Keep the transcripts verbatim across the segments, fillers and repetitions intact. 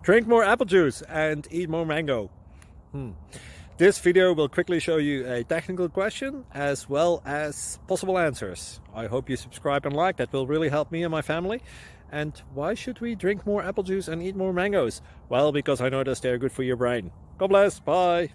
Drink more apple juice and eat more mango. Hmm. This video will quickly show you a technical question as well as possible answers. I hope you subscribe and like, that will really help me and my family. And why should we drink more apple juice and eat more mangoes? Well, because I noticed they're good for your brain. God bless, bye!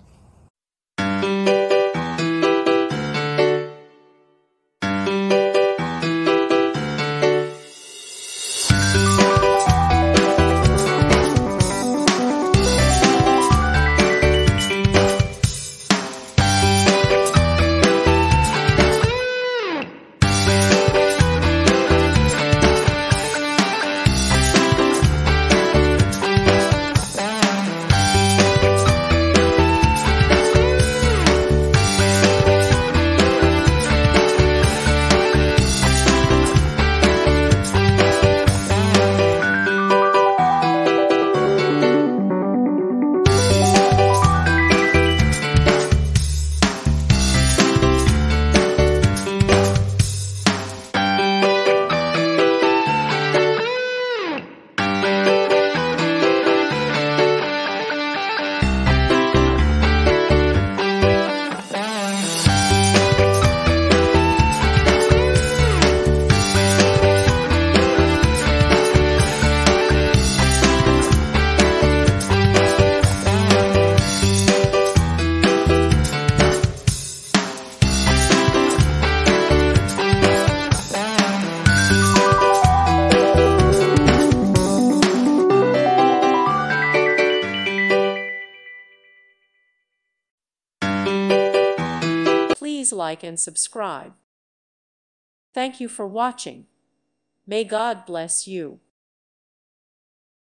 Please like and subscribe. Thank you for watching. May God bless you.